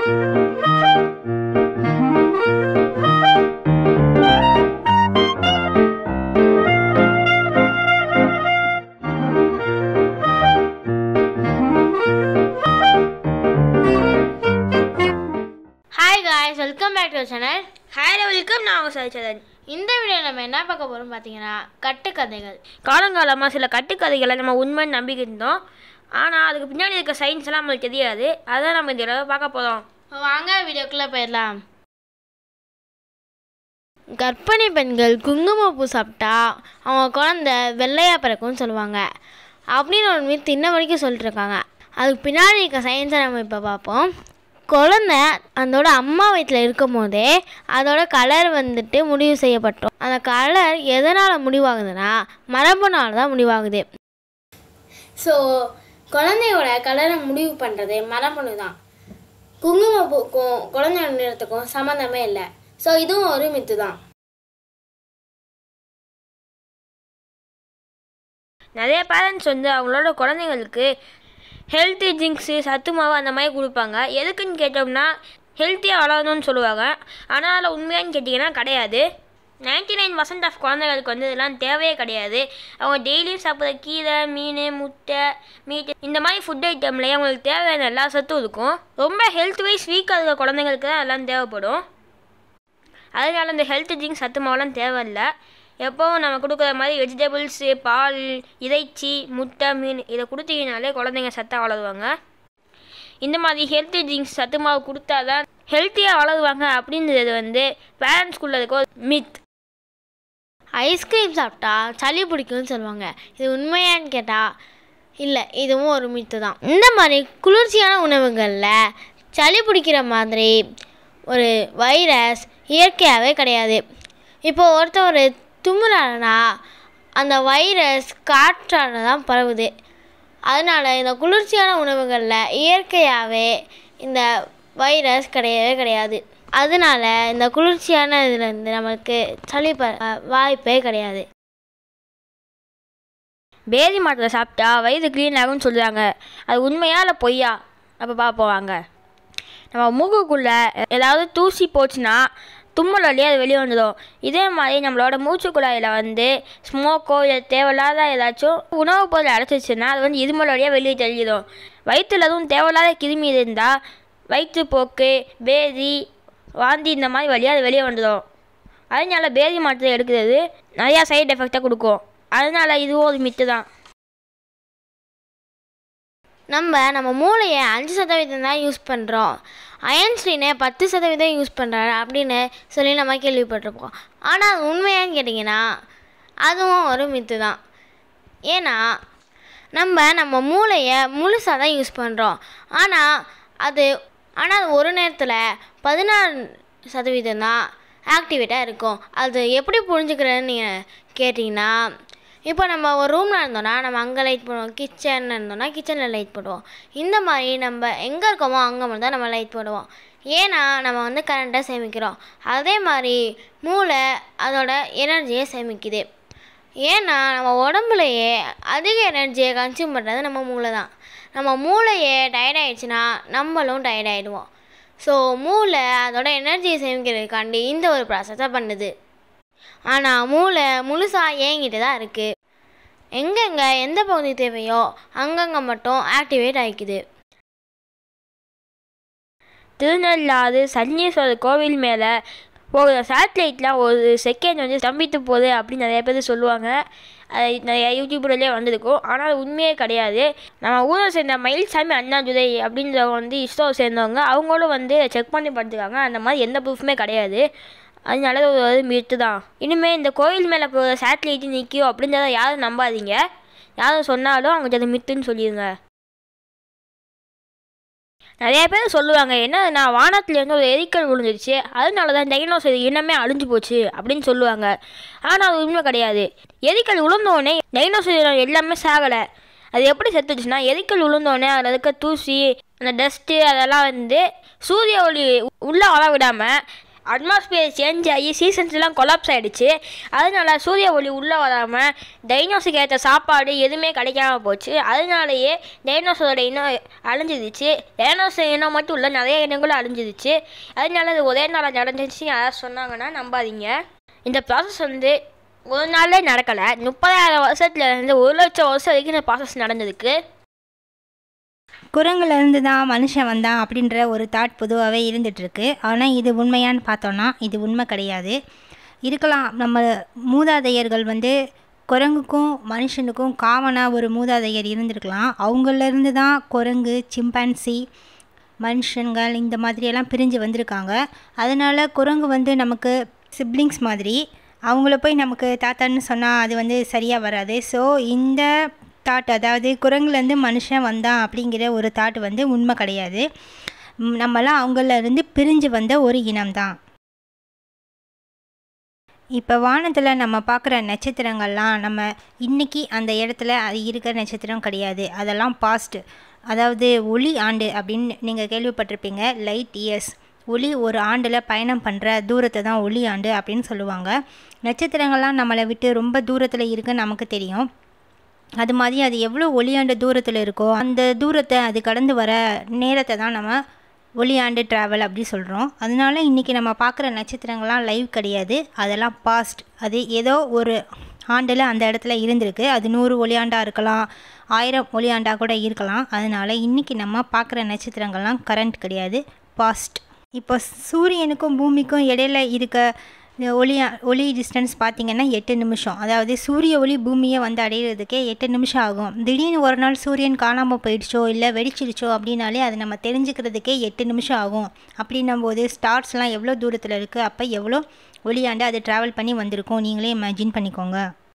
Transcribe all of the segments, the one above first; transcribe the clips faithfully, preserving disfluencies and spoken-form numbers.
Welcome back to channel. Hi welcome. நான் உங்கள் சைச்சதன். இந்த வீடியோவில் நம்ம என்ன பார்க்க போகிறோம் பார்த்தீங்கன்னா கட்டுக்கதைகள். காலங்காலமாக சில கட்டுக்கதைகளை நம்ம உண்மைன்னு நம்பிக்கிட்டு இருந்தோம். ஆனால் அதுக்கு பின்னாடி இருக்க சயின்ஸ் எல்லாம் நம்மளுக்கு தெரியாது. அதான் நம்ம இந்த தடவை பார்க்க போகிறோம். வாங்க வீடியோக்குள்ளே போயிடலாம். கர்ப்பிணி பெண்கள் குங்குமப்பூ சாப்பிட்டா அவங்க குழந்தை வெள்ளையாக பிறக்கும்னு சொல்லுவாங்க அப்படின்னு ஒரு மீத்து இன்ன வரைக்கும் சொல்லிட்டு இருக்காங்க. அதுக்கு பின்னாடி இருக்க சயின்ஸை நம்ம இப்போ பார்ப்போம். குழந்தை அதோட அம்மா வயிற்றில் இருக்கும் போதே அதோட கலர் வந்துட்டு முடிவு செய்யப்பட்டோம். அந்த கலர் எதனால் முடிவாகுதுன்னா மரபுனால தான் முடிவாகுது. ஸோ குழந்தையோட கலரை முடிவு பண்ணுறது மரபணு தான். குங்குமப்பூக்கும் குழந்தையோட நிறத்துக்கும் சம்மந்தமே இல்லை. ஸோ இதுவும் ஒரு மித்து தான். நிறைய பேரண்ட்ஸ் வந்து அவங்களோட குழந்தைங்களுக்கு ஹெல்த்தி ட்ரிங்க்ஸு சத்து மாவு அந்த மாதிரி கொடுப்பாங்க. எதுக்குன்னு கேட்டோம்னா ஹெல்த்தியாக வளரணும்னு சொல்லுவாங்க. ஆனால் அதில் உண்மையானு கேட்டிங்கன்னா கிடையாது. நைன்டி நைன் பர்சன்ட் ஆஃப் குழந்தைகளுக்கு வந்து இதெல்லாம் தேவையே கிடையாது. அவங்க டெய்லியும் சாப்பிட்ற கீரை, மீன், முட்டை, மீட் இந்த மாதிரி ஃபுட் ஐட்டம்லேயே அவங்களுக்கு தேவையான எல்லா சத்தும் இருக்கும். ரொம்ப ஹெல்த் வைஸ் வீக்காக இருக்கிற குழந்தைங்களுக்கு தான் எல்லாம் தேவைப்படும். அதனால இந்த ஹெல்த் ட்ரிங்க்ஸ் சத்து மாவுலாம் தேவையில்லை. எப்போவும் நம்ம கொடுக்குற மாதிரி வெஜிடபிள்ஸு, பால், இறைச்சி, முட்டை, மீன் இதை கொடுத்தீங்கனாலே குழந்தைங்க சத்தாக வளருவாங்க. இந்த மாதிரி ஹெல்த்தி ட்ரிங்க்ஸ் சத்து மாவு கொடுத்தா தான் ஹெல்த்தியாக வளருவாங்க அப்படின்றது வந்து பேரண்ட்ஸ்குள்ளே இருக்க ஒரு மித். ஐஸ்கிரீம் சாப்பிட்டா சளி பிடிக்கும்னு சொல்லுவாங்க. இது உண்மையான்னு கேட்டால் இல்லை, இதுவும் ஒரு மித்து தான். இந்த மாதிரி குளிர்ச்சியான உணவுகளில் சளி பிடிக்கிற மாதிரி ஒரு வைரஸ் இயற்கையாகவே கிடையாது. இப்போ ஒருத்தர் தும்முறானா அந்த வைரஸ் காற்றால தான் பரவுது. அதனால் இந்த குளிர்ச்சியான உணவுகளில் இயற்கையாகவே இந்த வைரஸ் கிடையவே கிடையாது. அதனால் இந்த குளிர்ச்சியான இதுலேருந்து நம்மளுக்கு சளி ப வாய்ப்பே கிடையாது. பேதி மாத்திரை சாப்பிட்டா வயிறு க்ளீன் ஆகும்னு சொல்லுவாங்க. அது உண்மையா இல்லை பொய்யா? அப்போ பார்ப்போம் வாங்க. நம்ம மூக்குக்குள்ளே ஏதாவது தூசி போச்சுன்னா தும்மல் வழியாக அது வெளியே வந்துடும். இதே மாதிரி நம்மளோட மூச்சு குழாயில் வந்து ஸ்மோக்கோ இல்லை தேவையில்லாத ஏதாச்சும் உணவுப் பொருள் அடைச்சிச்சுன்னா அது வந்து இருமல் வழியாக வெளியே தெளிஞ்சிடும். வயிற்றில் அதுவும் தேவையில்லாத கிருமி இருந்தால் வயிற்றுப்போக்கு, பேதி, வாந்தி இந்த மாதிரி வழியாக அது வெளியே வந்துடும். அதனால பேதி மாத்திரை எடுக்கிறது நிறையா சைடு எஃபெக்டாக கொடுக்கும். அதனால் இதுவும் ஒரு மித்து தான். நம்ம நம்ம மூளையை அஞ்சு சதவீதம் தான் யூஸ் பண்ணுறோம், ஐன்ஸ்டீனை பத்து சதவீதம் யூஸ் பண்ணுறாரு அப்படின்னு சொல்லி நம்ம கேள்விப்பட்டிருப்போம். ஆனால் அது உண்மையான்னு கேட்டிங்கன்னா அதுவும் ஒரு மித்து தான். ஏன்னா நம்ம நம்ம மூளையை முழுசாக தான் யூஸ் பண்ணுறோம். ஆனால் அது ஆனால் அது ஒரு நேரத்தில் பதினாறு சதவீதம் தான் ஆக்டிவேட்டாக இருக்கும். அது எப்படி புரிஞ்சுக்கிறேன்னு நீங்கள் கேட்டிங்கன்னா, இப்போ நம்ம ஒரு ரூமில் இருந்தோன்னா நம்ம அங்கே லைட் போடுவோம், கிச்சனில் இருந்தோன்னா கிச்சனில் லைட் போடுவோம். இந்த மாதிரி நம்ம எங்கே இருக்கோமோ அங்கே மட்டும் தான் நம்ம லைட் போடுவோம். ஏன்னா நம்ம வந்து கரண்ட்டை சேமிக்கிறோம். அதே மாதிரி மூளை அதோட எனர்ஜியை சேமிக்குது. ஏன்னா நம்ம உடம்புலையே அதிக எனர்ஜியை கன்சியூம் பண்ணுறது நம்ம மூளை தான். நம்ம மூளையே டயர்டாயிடுச்சுன்னா நம்மளும் டயர்டாயிடுவோம். ஸோ மூளை அதோட எனர்ஜியை சேமிக்கிறதுக்காண்டி இந்த ஒரு ப்ராசஸை பண்ணுது. ஆனால் மூளை முழுசாக ஏங்கிட்டு தான் இருக்குது. எங்கெங்கே எந்த பகுதி தேவையோ அங்கங்கே மட்டும் ஆக்டிவேட் ஆகிக்குது. திருநள்ளாறு சன்னீஸ்வரர் கோவில் மேலே போகிற சேட்டலைட்லாம் ஒரு செகண்ட் வந்து ஸ்தம்பித்து போகுது அப்படின்னு நிறைய பேர் சொல்லுவாங்க. அது நிறைய யூடியூப்லேயே வந்திருக்கும். ஆனால் அது உண்மையே கிடையாது. நம்ம ஊரை சேர்ந்த மயில்சாமி அண்ணாதுரை அப்படின்றவங்க வந்து இஸ்ரோவை சேர்ந்தவங்க, அவங்களும் வந்து செக் பண்ணி பார்த்துருக்காங்க. அந்த மாதிரி எந்த ப்ரூஃப்மே கிடையாது. அதனால ஒரு மித்து தான். இனிமேல் இந்த கோயில் மேலே போகிற சேட்டலைட்டு நிற்கும் அப்படின்றத யாரும் நம்பாதீங்க. யாரும் சொன்னாலும் அவங்ககிட்ட அது மித்துன்னு சொல்லிடுங்க. நிறைய பேர் சொல்லுவாங்க, என்ன நான் வானத்துலேருந்து ஒரு எரிக்கல் விழுந்துருச்சு அதனால தான் டைனோசர் இனமே அழிஞ்சு போச்சு அப்படின்னு சொல்லுவாங்க. ஆனால் அது உண்மை கிடையாது. எரிக்கல் விழுந்தோடனே டைனோசர் எல்லாமே சாகலை. அது எப்படி செத்துச்சுன்னா எரிக்கல் விழுந்தோடனே அதில் இருக்க தூசி, அந்த டஸ்ட்டு அதெல்லாம் வந்து சூரிய ஒளி உள்ளே வர விடாமல் அட்மாஸ்பியர் சேஞ்ச் ஆகி சீசன்ஸ்லாம் கொலாப்ஸ் ஆகிடுச்சு. அதனால சூரிய ஒளி உள்ளே வராமல் டைனோஸுக்கு ஏற்ற சாப்பாடு எதுவுமே கிடைக்காம போச்சு. அதனாலேயே டைனோஸரோட இனம் அழிஞ்சிருச்சு. டைனோஸர் இனம் மட்டும் இல்லை, நிறைய இனங்களும் அழிஞ்சிருச்சு. அதனால அது ஒரே நாளில் நடந்துச்சு யாராவது சொன்னாங்கன்னா நம்பாதீங்க. இந்த ப்ராசஸ் வந்து ஒரு நாளே நடக்கலை. முப்பதாயிரம் வருஷத்துலேருந்து ஒரு லட்சம் வருஷம் வரைக்கும் இந்த ப்ராசஸ் நடந்திருக்கு. குரங்குலேருந்து தான் மனுஷன் வந்தான் அப்படின்ற ஒரு தாட் பொதுவாகவே இருந்துகிட்ருக்கு. ஆனால் இது உண்மையான்னு பார்த்தோன்னா இது உண்மை கிடையாது. இருக்கலாம், நம்ம மூதாதையர்கள் வந்து குரங்குக்கும் மனுஷனுக்கும் காமனாக ஒரு மூதாதையர் இருந்திருக்கலாம். அவங்கலேருந்து தான் குரங்கு, சிம்பான்சி, மனுஷங்கள் இந்த மாதிரியெல்லாம் பிரிஞ்சு வந்திருக்காங்க. அதனால் குரங்கு வந்து நமக்கு சிப்ளிங்ஸ் மாதிரி. அவங்கள போய் நமக்கு தாத்தான்னு சொன்னால் அது வந்து சரியாக வராது. ஸோ இந்த தாட், அதாவது குரங்குலேருந்து மனுஷன் வந்தான் அப்படிங்கிற ஒரு தாட் வந்து உண்மை கிடையாது. நம்மளாம் அவங்களேருந்து பிரிஞ்சு வந்த ஒரு இனம்தான். இப்போ வானத்தில் நம்ம பார்க்குற நட்சத்திரங்கள்லாம் நம்ம இன்றைக்கி அந்த இடத்துல அது இருக்கிற நட்சத்திரம் கிடையாது. அதெல்லாம் பாஸ்ட், அதாவது ஒளி ஆண்டு அப்படின்னு நீங்கள் கேள்விப்பட்டிருப்பீங்க. லைட் இயர்ஸ், ஒளி ஒரு ஆண்டில் பயணம் பண்ணுற தூரத்தை தான் ஒளி ஆண்டு அப்படின்னு சொல்லுவாங்க. நட்சத்திரங்கள்லாம் நம்மளை விட்டு ரொம்ப தூரத்தில் இருக்குன்னு நமக்கு தெரியும். அது மாதிரி அது எவ்வளோ ஒளியாண்டு தூரத்தில் இருக்கோ அந்த தூரத்தை அது கடந்து வர நேரத்தை தான் நம்ம ஒளியாண்டு ட்ராவல் அப்படி சொல்கிறோம். அதனால இன்றைக்கி நம்ம பார்க்குற நட்சத்திரங்கள்லாம் லைவ் கிடையாது, அதெல்லாம் பாஸ்ட். அது ஏதோ ஒரு ஆண்டில் அந்த இடத்துல இருந்திருக்கு. அது நூறு ஒளியாண்டாக இருக்கலாம், ஆயிரம் ஒளியாண்டாக கூட இருக்கலாம். அதனால் இன்றைக்கி நம்ம பார்க்குற நட்சத்திரங்கள்லாம் கரண்ட் கிடையாது, பாஸ்ட். இப்போ சூரியனுக்கும் பூமிக்கும் இடையில இருக்க ஒளி ஒளி டிஸ்டன்ஸ் பார்த்திங்கன்னா எட்டு நிமிஷம். அதாவது சூரிய ஒளி பூமியை வந்து அடையிறதுக்கே எட்டு நிமிஷம் ஆகும். திடீர்னு ஒரு நாள் சூரியன் காணாமல் போயிடுச்சோ இல்லை வெடிச்சிடுச்சோ அப்படின்னாலே அது நம்ம தெரிஞ்சுக்கிறதுக்கே எட்டு நிமிஷம் ஆகும். அப்படின்னும் போது ஸ்டார்ஸ்லாம் எவ்வளோ தூரத்தில் இருக்குது, அப்போ எவ்வளோ ஒளியாண்டு அது ட்ராவல் பண்ணி வந்திருக்கும் நீங்களே இமேஜின் பண்ணிக்கோங்க.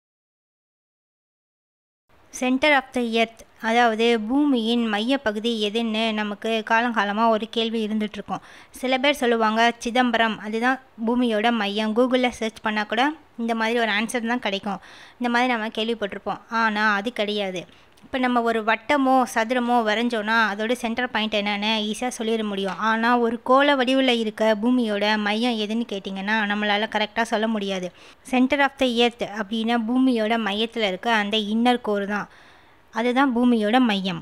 சென்டர் ஆஃப் த எர்த், அதாவது பூமியின் மையப்பகுதி எதுன்னு நமக்கு காலங்காலமாக ஒரு கேள்வி இருந்துகிட்ருக்கோம். சில பேர் சொல்லுவாங்க சிதம்பரம், அதுதான் பூமியோட மையம். கூகுளில் சர்ச் பண்ணால் கூட இந்த மாதிரி ஒரு ஆன்சர் தான் கிடைக்கும். இந்த மாதிரி நம்ம கேள்விப்பட்டிருப்போம். ஆனால் அது கிடையாது. இப்போ நம்ம ஒரு வட்டமோ சதுரமோ வரைஞ்சோன்னா அதோட சென்டர் பாயிண்ட் என்னென்னு ஈஸியாக சொல்லிட முடியும். ஆனால் ஒரு கோள வடிவில் இருக்க பூமியோட மையம் எதுன்னு கேட்டிங்கன்னா நம்மளால் கரெக்டாக சொல்ல முடியாது. சென்டர் ஆஃப் த எர்த் அப்படின்னா பூமியோட மையத்தில் இருக்க அந்த இன்னர் கோர் தான், அதுதான் பூமியோட மையம்.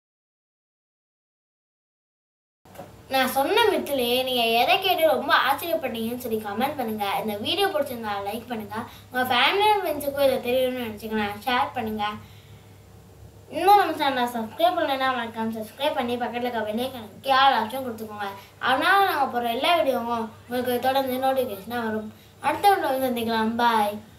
நான் சொன்ன மித்துலேயே நீங்கள் எதை கேட்டு ரொம்ப ஆச்சரியப்பட்டீங்கன்னு சொல்லி கமெண்ட் பண்ணுங்கள். இந்த வீடியோ பிடிச்சிருந்தா லைக் பண்ணுங்கள். உங்கள் ஃபேமிலி ஃப்ரெண்ட்ஸுக்கும் இதை தெரியணும்னு நினச்சிங்கன்னா ஷேர் பண்ணுங்கள். இன்னும் நம்ம சேனலை சப்ஸ்கிரைப் பண்ணலைன்னா மறக்காம சப்ஸ்கிரைப் பண்ணி பக்கத்தில் இருக்க வெள்ளைக்கணக்கு யாராச்சும் கொடுத்துக்கோங்க. அதனால் நாங்கள் போகிற எல்லா வீடியோவும் உங்களுக்கு தொடர்ந்து நோட்டிஃபிகேஷனாக வரும். அடுத்த வீடியோ சந்திக்கலாம். பாய்.